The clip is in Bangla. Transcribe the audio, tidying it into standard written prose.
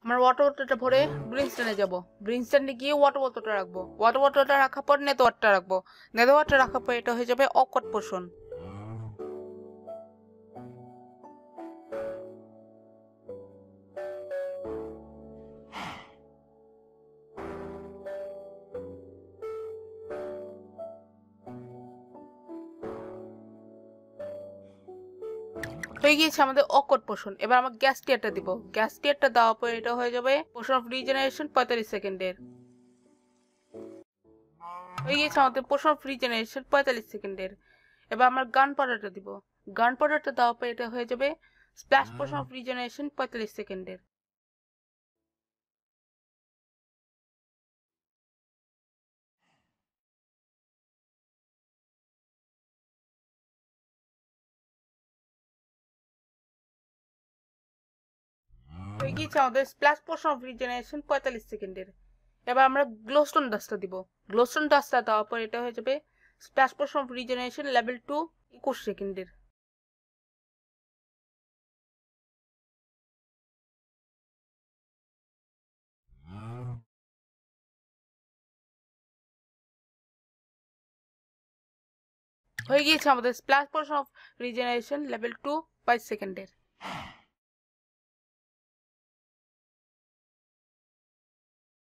আমার ওয়াটার বোতলটা ভরে ব্রিন্সটনে যাব। ব্রিন্সটনে গিয়ে ওয়াটার বোতলটা রাখবো। ওয়াটার বোতলটা রাখার পর নেটওয়ার্কটা রাখবো। নেটওয়ার্কটা রাখার পর এটা হয়ে যাবে অকওয়ার্ড পোর্শন। হয়ে গিয়েছে আমাদের অকওয়ার্ড পোর্শন। এবার আমরা গ্যাস টিয়ারটা দিব। গ্যাস টিয়ারটা দেওয়ার পর এটা হয়ে যাবে পোর্শন অফ রিজেনারেশন 45 সেকেন্ডের। হয়ে গিয়েছে আমাদের পোর্শন অফ রিজেনারেশন 45 সেকেন্ডের। এবার আমরা গান পাউডারটা দিব। গান পাউডারটা দেওয়ার পর এটা হয়ে যাবে স্প্ল্যাশ পোর্শন অফ রিজেনারেশন 45 সেকেন্ডের। হয়ে গিয়েছে আমাদের স্প্ল্যাশ পোর্শন অফ রিজেনারেশন 45 সেকেন্ডের। এবার আমরা গ্লোস্টোন ডাস্টটা দিব। গ্লোস্টোন ডাস্টটা দেওয়ার পর এটা হয়ে যাবে splash potion of regeneration level 2 21 সেকেন্ডের। হয়ে গিয়েছে আমাদের splash potion of regeneration level 2 5 সেকেন্ডের।